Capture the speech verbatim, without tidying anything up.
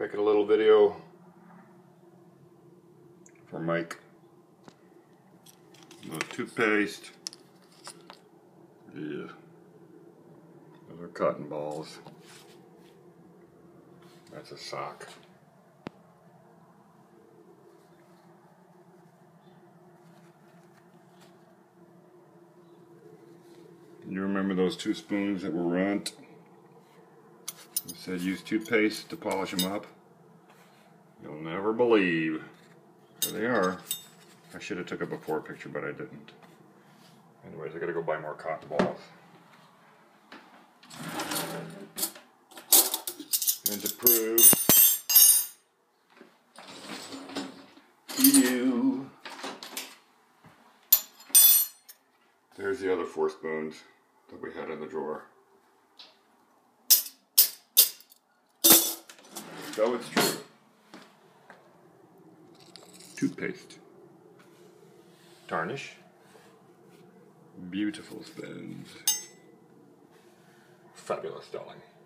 making a little video for Mike. A little toothpaste. Yeah. Those are cotton balls. That's a sock. You remember those two spoons that were runt? It said use toothpaste to polish them up. You'll never believe. There they are. I should have took a before picture, but I didn't. Anyways, I gotta go buy more cotton balls. And to prove to you, there's the other four spoons that we had in the drawer. So it's true. Toothpaste. Tarnish. Beautiful spoons. Fabulous, darling.